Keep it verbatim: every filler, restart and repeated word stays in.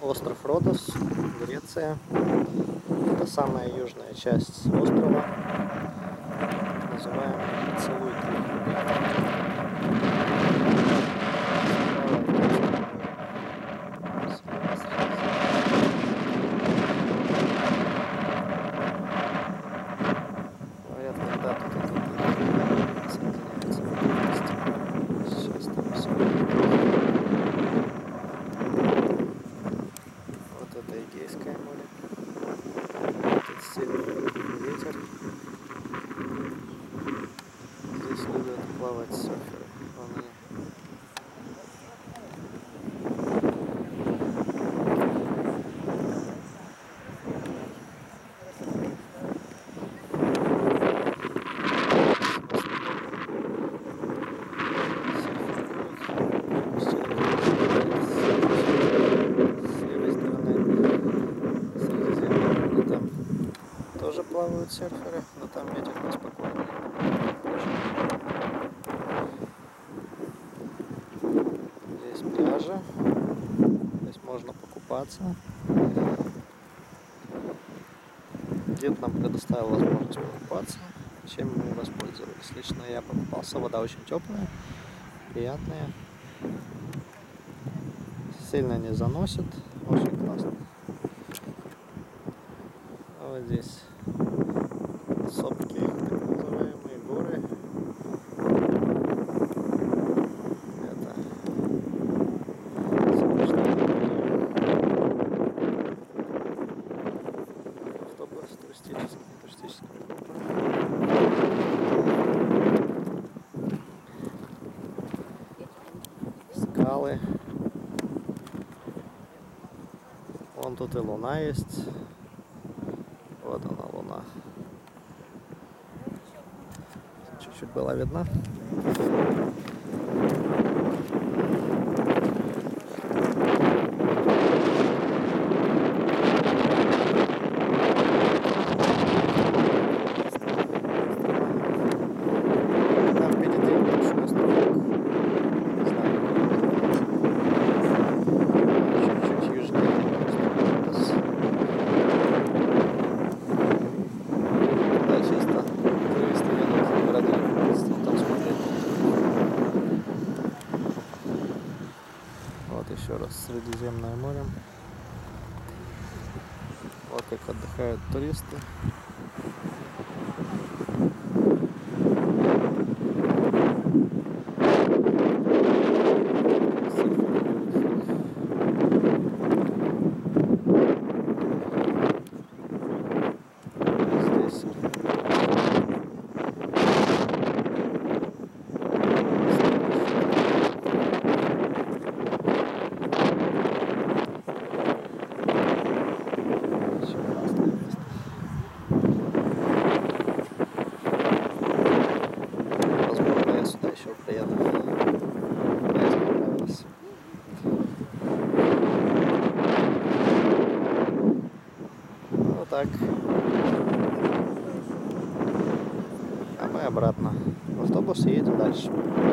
Остров Родос, Греция. Это самая южная часть острова, называемый Поцелуй трех рыб. Говорят, когда тут это соединяется вместе. Сейчас там все. Вот это Эгейское море. Тут сильный ветер. Здесь любят плавать серферы. Вон они. Тоже плавают серферы, но там ветер поспокойнее. Здесь пляжи, здесь можно покупаться. Дед нам предоставил возможность покупаться, чем мы воспользовались. Лично я покупался, вода очень теплая, приятная, сильно не заносит, очень классно. А вот здесь сопки, так называемые горы. Это автобус туристический, туристическая группа. Скалы. Вон тут и луна есть. Вот она, луна. Чуть-чуть была видна. Там впереди большой островок. Не знаю, чуть-чуть южнее. Да, чисто туристы едут в родину, там смотреть. Вот еще раз Средиземное море. Вот как отдыхают туристы. Еще приеду. Мне понравилось. Вот так. А мы обратно в автобус и едем дальше.